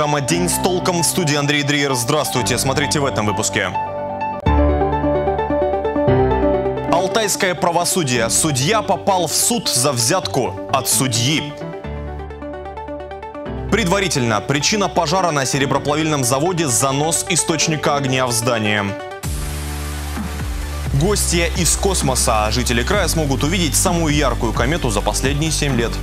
программа «День с толком». В студии Андрей Дриер. Здравствуйте. Смотрите в этом выпуске. Алтайское правосудие. Судья попал в суд за взятку от судьи. Предварительно. Причина пожара на сереброплавильном заводе – занос источника огня в здание. Гостья из космоса. Жители края смогут увидеть самую яркую комету за последние 7 лет.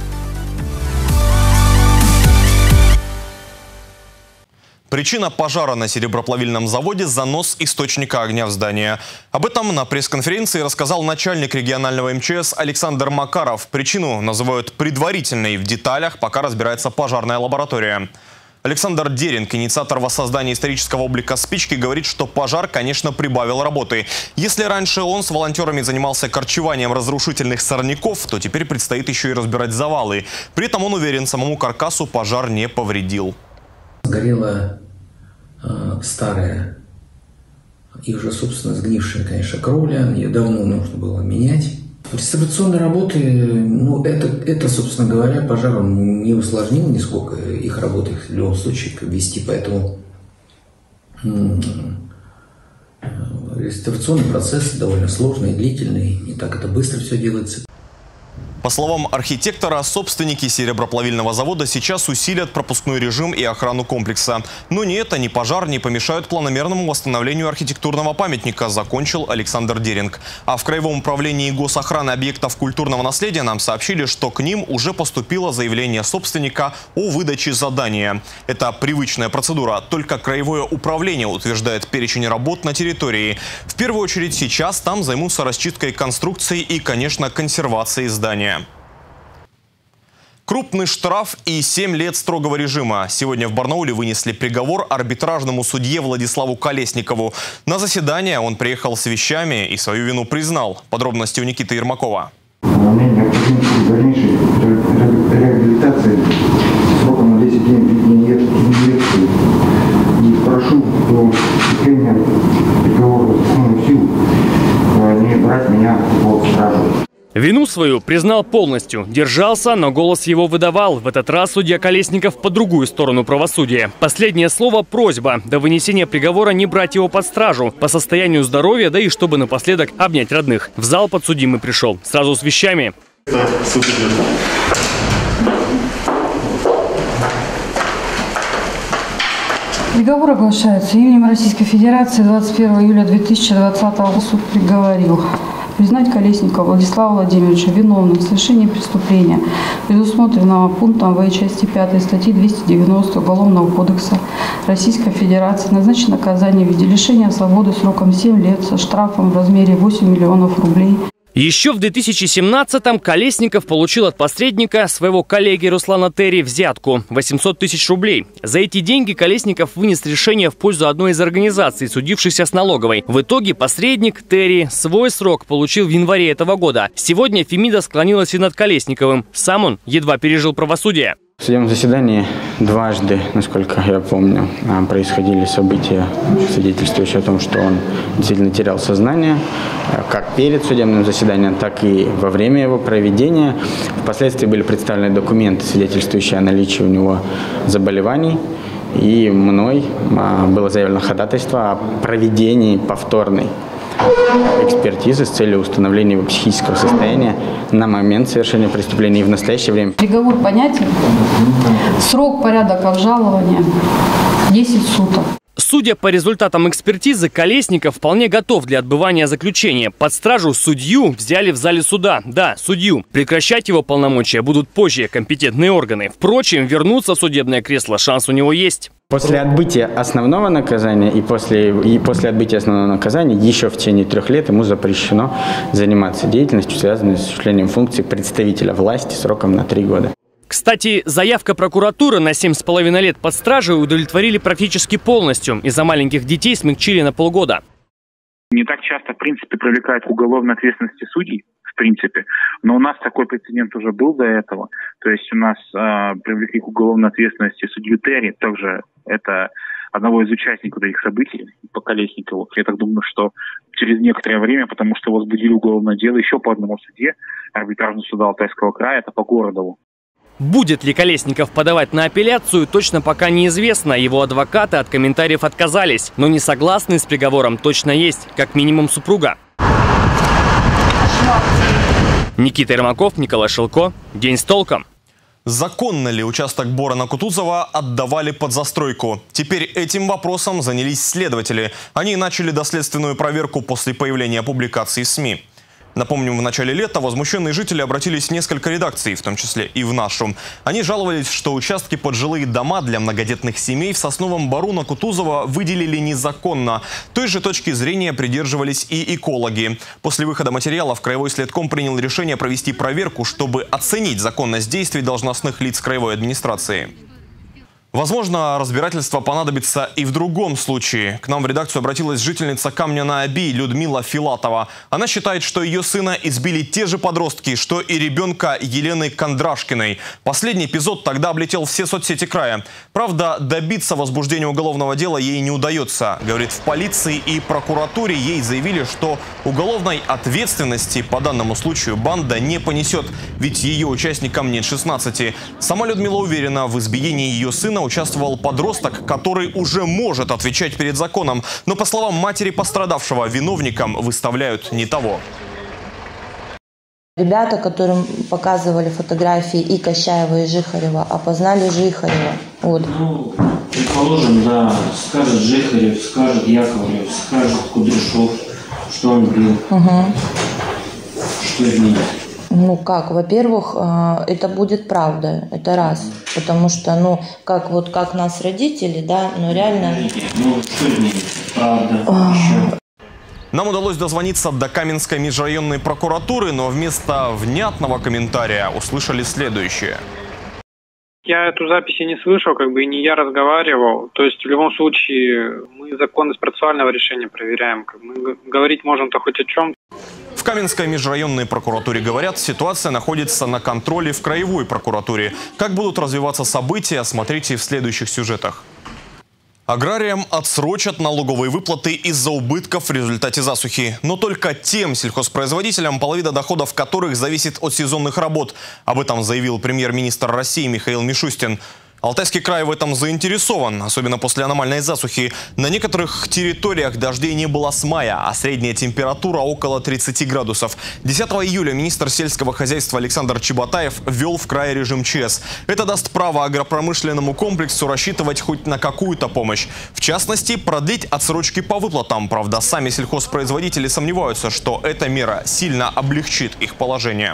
Причина пожара на сереброплавильном заводе – занос источника огня в здание. Об этом на пресс-конференции рассказал начальник регионального МЧС Александр Макаров. Причину называют предварительной, в деталях пока разбирается пожарная лаборатория. Александр Деринг, инициатор воссоздания исторического облика спички, говорит, что пожар, конечно, прибавил работы. Если раньше он с волонтерами занимался корчеванием разрушительных сорняков, то теперь предстоит еще и разбирать завалы. При этом он уверен, самому каркасу пожар не повредил. Сгорела старая и уже, собственно, сгнившая, конечно, кровля. Ее давно нужно было менять. Реставрационные работы, это, собственно говоря, пожаром не усложнило нисколько их работы, в любом случае, вести. Поэтому реставрационный процесс довольно сложный, длительный. Не так это быстро все делается. По словам архитектора, собственники сереброплавильного завода сейчас усилят пропускной режим и охрану комплекса. Но ни это, ни пожар не помешают планомерному восстановлению архитектурного памятника, закончил Александр Деринг. А в Краевом управлении госохраны объектов культурного наследия нам сообщили, что к ним уже поступило заявление собственника о выдаче задания. Это привычная процедура, только Краевое управление утверждает перечень работ на территории. В первую очередь сейчас там займутся расчисткой конструкций и, конечно, консервацией здания. Крупный штраф и 7 лет строгого режима. Сегодня в Барнауле вынесли приговор арбитражному судье Владиславу Колесникову. На заседание он приехал с вещами и свою вину признал. Подробности у Никиты Ермакова. Мне необходимо дальнейшей реабилитации сроком на 10 дней инъекции. И прошу до вступления приговора в законную силу не брать меня под стражу. Вину свою признал полностью. Держался, но голос его выдавал. В этот раз судья Колесников по другую сторону правосудия. Последнее слово – просьба. До вынесения приговора не брать его под стражу. По состоянию здоровья, да и чтобы напоследок обнять родных. В зал подсудимый пришел. Сразу с вещами. Приговор оглашается именем Российской Федерации 21 июля 2020 года. Суд приговорил признать Колесникова Владислава Владимировича виновным в совершении преступления, предусмотренного пунктом В части 5 статьи 290 Уголовного кодекса Российской Федерации, назначить наказание в виде лишения свободы сроком 7 лет со штрафом в размере 8 миллионов рублей. Еще в 2017-м Колесников получил от посредника своего коллеги Руслана Терри взятку – 800 тысяч рублей. За эти деньги Колесников вынес решение в пользу одной из организаций, судившихся с налоговой. В итоге посредник Терри свой срок получил в январе этого года. Сегодня Фемида склонилась и над Колесниковым. Сам он едва пережил правосудие. В судебном заседании дважды, насколько я помню, происходили события, свидетельствующие о том, что он действительно терял сознание, как перед судебным заседанием, так и во время его проведения. Впоследствии были представлены документы, свидетельствующие о наличии у него заболеваний. И мной было заявлено ходатайство о проведении повторной экспертизы с целью установления его психического состояния на момент совершения преступления и в настоящее время. Приговор понятен. Срок, порядок обжалования 10 суток. Судя по результатам экспертизы, Колесников вполне готов для отбывания заключения. Под стражу судью взяли в зале суда. Да, судью. Прекращать его полномочия будут позже компетентные органы. Впрочем, вернуться в судебное кресло шанс у него есть. После отбытия основного наказания и после отбытия основного наказания еще в течение 3 лет ему запрещено заниматься деятельностью, связанной с осуществлением функций представителя власти сроком на 3 года. Кстати, заявка прокуратуры на 7,5 лет под стражей удовлетворили практически полностью. Из-за маленьких детей смягчили на полгода. Не так часто, в принципе, привлекают к уголовной ответственности судей, в принципе. Но у нас такой прецедент уже был до этого. То есть у нас привлекли к уголовной ответственности судью Терри. Также это одного из участников этих событий по Колесникову. Я так думаю, что через некоторое время, потому что возбудили уголовное дело еще по одному суде арбитражного суда Алтайского края, это по Городову. Будет ли Колесников подавать на апелляцию, точно пока неизвестно. Его адвокаты от комментариев отказались. Но не согласны с приговором точно есть, как минимум супруга. Никита Ермаков, Николай Шилко. День с толком. Законно ли участок Борона-Кутузова отдавали под застройку? Теперь этим вопросом занялись следователи. Они начали доследственную проверку после появления публикаций в СМИ. Напомним, в начале лета возмущенные жители обратились в несколько редакций, в том числе и в нашу. Они жаловались, что участки под жилые дома для многодетных семей в Сосновом Бору на Кутузова выделили незаконно. Той же точки зрения придерживались и экологи. После выхода материалов Краевой следком принял решение провести проверку, чтобы оценить законность действий должностных лиц краевой администрации. Возможно, разбирательство понадобится и в другом случае. К нам в редакцию обратилась жительница Камня на Оби Людмила Филатова. Она считает, что ее сына избили те же подростки, что и ребенка Елены Кондрашкиной. Последний эпизод тогда облетел все соцсети края. Правда, добиться возбуждения уголовного дела ей не удается. Говорит, в полиции и прокуратуре ей заявили, что уголовной ответственности по данному случаю банда не понесет, ведь ее участникам нет 16. Сама Людмила уверена, в избиении ее сына участвовал подросток, который уже может отвечать перед законом. Но, по словам матери пострадавшего, виновникам выставляют не того. Ребята, которым показывали фотографии и Кощаева, и Жихарева, опознали Жихарева. Вот. Ну, предположим, да, скажет Жихарев, скажет Яковлев, скажет Кудряшов, что он бил. Угу. Что изменить? Ну как, во-первых, это будет правда, это раз. Потому что, ну, как нас родители, да, но реально... Ну, что изменить? Правда. Нам удалось дозвониться до Каменской межрайонной прокуратуры, но вместо внятного комментария услышали следующее. Я эту запись и не слышал, и не я разговаривал. То есть в любом случае мы законность процессуального решения проверяем. Мы говорить можем-то хоть о чем. В Каменской межрайонной прокуратуре говорят, ситуация находится на контроле в краевой прокуратуре. Как будут развиваться события, смотрите в следующих сюжетах. Аграриям отсрочат налоговые выплаты из-за убытков в результате засухи. Но только тем сельхозпроизводителям, половина доходов которых зависит от сезонных работ. Об этом заявил премьер-министр России Михаил Мишустин. Алтайский край в этом заинтересован, особенно после аномальной засухи. На некоторых территориях дождей не было с мая, а средняя температура около 30 градусов. 10 июля министр сельского хозяйства Александр Чеботаев ввел в крае режим ЧС. Это даст право агропромышленному комплексу рассчитывать хоть на какую-то помощь. В частности, продлить отсрочки по выплатам. Правда, сами сельхозпроизводители сомневаются, что эта мера сильно облегчит их положение.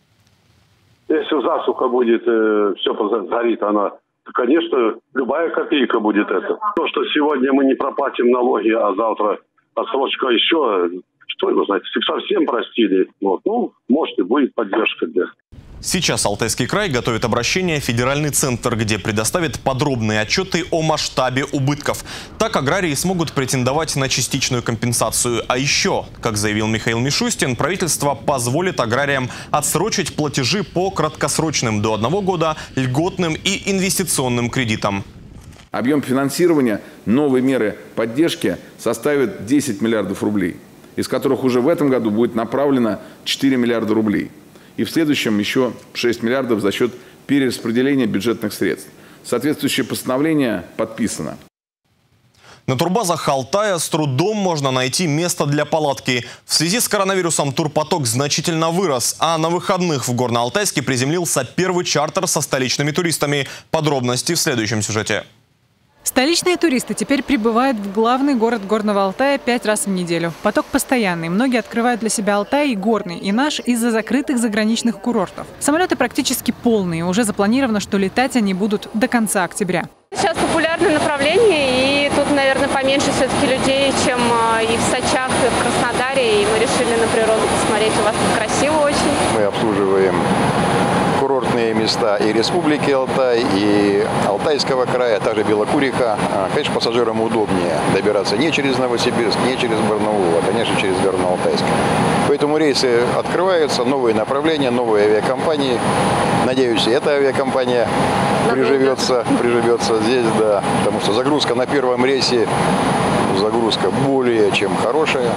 Если засуха будет, все сгорит, конечно, любая копейка будет это. То, что сегодня мы не проплатим налоги, а завтра отсрочка еще, что его знать, совсем простили. Вот. Ну, может, и будет поддержка для. Сейчас Алтайский край готовит обращение в федеральный центр, где предоставит подробные отчеты о масштабе убытков. Так аграрии смогут претендовать на частичную компенсацию. А еще, как заявил Михаил Мишустин, правительство позволит аграриям отсрочить платежи по краткосрочным до 1 года льготным и инвестиционным кредитам. Объем финансирования новой меры поддержки составит 10 миллиардов рублей, из которых уже в этом году будет направлено 4 миллиарда рублей. И в следующем еще 6 миллиардов за счет перераспределения бюджетных средств. Соответствующее постановление подписано. На турбазах Алтая с трудом можно найти место для палатки. В связи с коронавирусом турпоток значительно вырос, а на выходных в Горно-Алтайске приземлился первый чартер со столичными туристами. Подробности в следующем сюжете. Столичные туристы теперь прибывают в главный город Горного Алтая 5 раз в неделю. Поток постоянный. Многие открывают для себя Алтай и Горный, и наш из-за закрытых заграничных курортов. Самолеты практически полные. Уже запланировано, что летать они будут до конца октября. Сейчас популярное направление, и тут, наверное, поменьше все-таки людей, чем и в Сочах, и в Краснодаре. И мы решили на природу посмотреть. У вас тут красиво очень. Мы обслуживаем курортные места и Республики Алтай, и Алтайского края, а также Белокуриха. Конечно, пассажирам удобнее добираться не через Новосибирск, не через Барнаул, а, конечно, через Горно-Алтайск. Поэтому рейсы открываются, новые направления, новые авиакомпании. Надеюсь, эта авиакомпания приживется здесь, да, потому что загрузка на первом рейсе, загрузка более чем хорошая.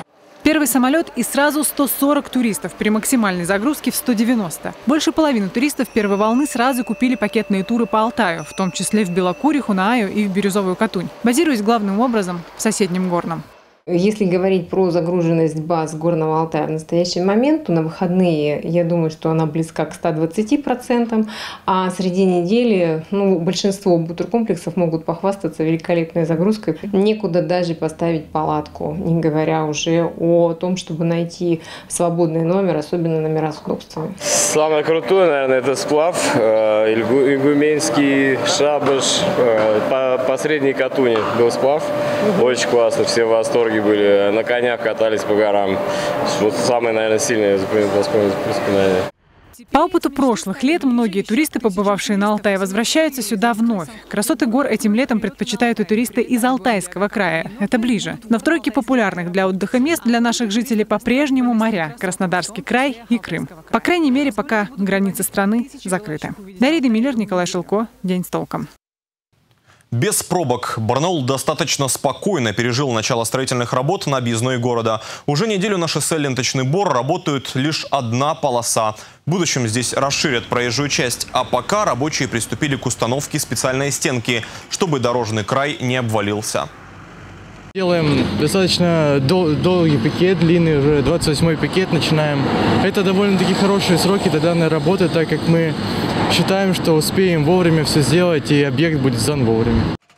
Первый самолет и сразу 140 туристов при максимальной загрузке в 190. Больше половины туристов первой волны сразу купили пакетные туры по Алтаю, в том числе в Белокуриху, Нааю и в Бирюзовую Катунь, базируясь главным образом в соседнем Горном. Если говорить про загруженность баз Горного Алтая в настоящий момент, то на выходные, я думаю, что она близка к 120%, а среди недели большинство туркомплексов могут похвастаться великолепной загрузкой. Некуда даже поставить палатку, не говоря уже о том, чтобы найти свободный номер, особенно номера с удобствами. Самое крутое, наверное, это сплав, Игуменский, Шабаш, по Средней Катуни был сплав. Очень классно, все в восторге были, на конях катались по горам. Вот самое, наверное, сильное воспоминание. По опыту прошлых лет многие туристы, побывавшие на Алтае, возвращаются сюда вновь. Красоты гор этим летом предпочитают и туристы из Алтайского края. Это ближе. Но в тройке популярных для отдыха мест для наших жителей по-прежнему моря, Краснодарский край и Крым. По крайней мере, пока границы страны закрыты. Дарья Демиллер, Николай Шилко. День с толком. Без пробок Барнаул достаточно спокойно пережил начало строительных работ на объездной города. Уже неделю на шоссе Ленточный Бор работает лишь одна полоса. В будущем здесь расширят проезжую часть, а пока рабочие приступили к установке специальной стенки, чтобы дорожный край не обвалился. Делаем достаточно долгий пикет, длинный, уже 28-й пикет начинаем. Это довольно-таки хорошие сроки для данной работы, так как мы считаем, что успеем вовремя все сделать и объект будет сдан вовремя.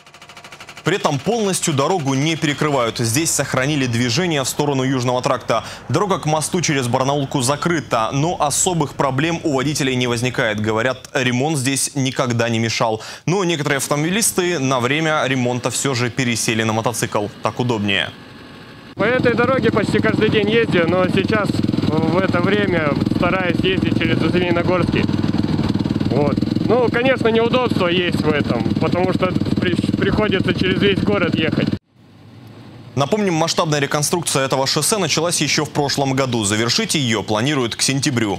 При этом полностью дорогу не перекрывают. Здесь сохранили движение в сторону Южного тракта. Дорога к мосту через Барнаулку закрыта, но особых проблем у водителей не возникает. Говорят, ремонт здесь никогда не мешал. Но некоторые автомобилисты на время ремонта все же пересели на мотоцикл. Так удобнее. По этой дороге почти каждый день ездил, но сейчас в это время стараюсь ездить через Зеленогорский. Вот. Ну, конечно, неудобство есть в этом, потому что приходится через весь город ехать. Напомним, масштабная реконструкция этого шоссе началась еще в прошлом году. Завершить ее планируют к сентябрю.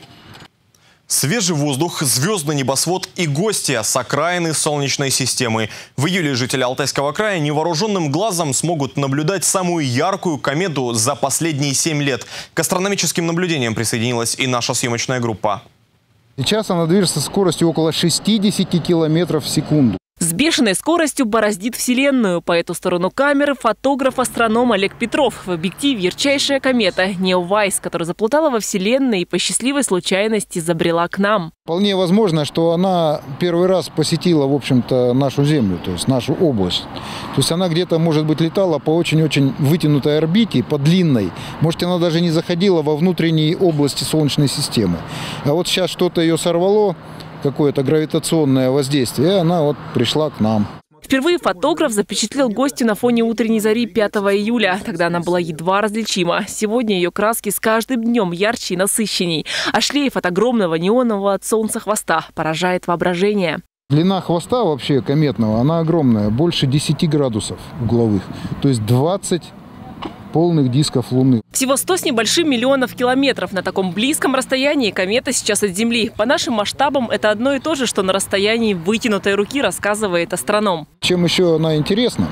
Свежий воздух, звездный небосвод и гости с окраины Солнечной системы. В июле жители Алтайского края невооруженным глазом смогут наблюдать самую яркую комету за последние 7 лет. К астрономическим наблюдениям присоединилась и наша съемочная группа. Сейчас она движется со скоростью около 60 километров в секунду. С бешеной скоростью бороздит Вселенную. По эту сторону камеры фотограф-астроном Олег Петров. В объективе ярчайшая комета Неовайс, которая заплутала во Вселенной и по счастливой случайности забрела к нам. Вполне возможно, что она первый раз посетила, в общем-то, нашу Землю, то есть нашу область. То есть она где-то, может быть, летала по очень-очень вытянутой орбите, по длинной. Может, она даже не заходила во внутренние области Солнечной системы. А вот сейчас что-то ее сорвало, какое-то гравитационное воздействие, и она вот пришла к нам. Впервые фотограф запечатлел гостью на фоне утренней зари 5 июля. Тогда она была едва различима. Сегодня ее краски с каждым днем ярче и насыщенней. А шлейф от огромного неонового от солнца хвоста поражает воображение. Длина хвоста вообще кометного, она огромная, больше 10 градусов угловых. То есть 20 полных дисков Луны. Всего 100 с небольшим миллионов километров. На таком близком расстоянии комета сейчас от Земли. По нашим масштабам это одно и то же, что на расстоянии вытянутой руки, рассказывает астроном. Чем еще она интересна?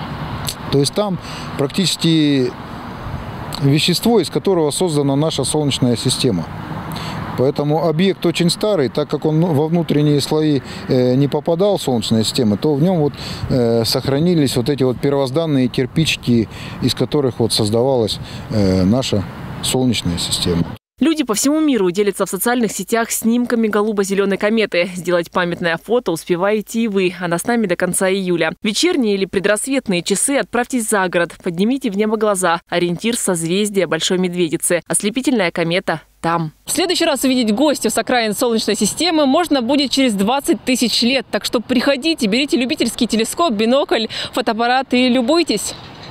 То есть там практически вещество, из которого создана наша Солнечная система. Поэтому объект очень старый, так как он во внутренние слои не попадал в Солнечную систему, то в нем вот сохранились вот эти вот первозданные кирпичики, из которых вот создавалась наша Солнечная система. Люди по всему миру делятся в социальных сетях снимками голубо-зеленой кометы. Сделать памятное фото успеваете и вы. Она с нами до конца июля. Вечерние или предрассветные часы отправьтесь за город. Поднимите в небо глаза. Ориентир — созвездие Большой Медведицы. Ослепительная комета там. В следующий раз увидеть гостя с окраин Солнечной системы можно будет через 20 тысяч лет. Так что приходите, берите любительский телескоп, бинокль, фотоаппарат и любуйтесь.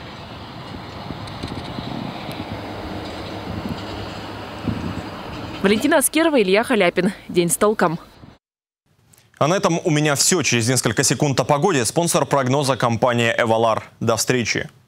Валентина Аскерова, Илья Халяпин. День с толком. А на этом у меня все. Через несколько секунд о погоде. Спонсор прогноза — компания «Эвалар». До встречи.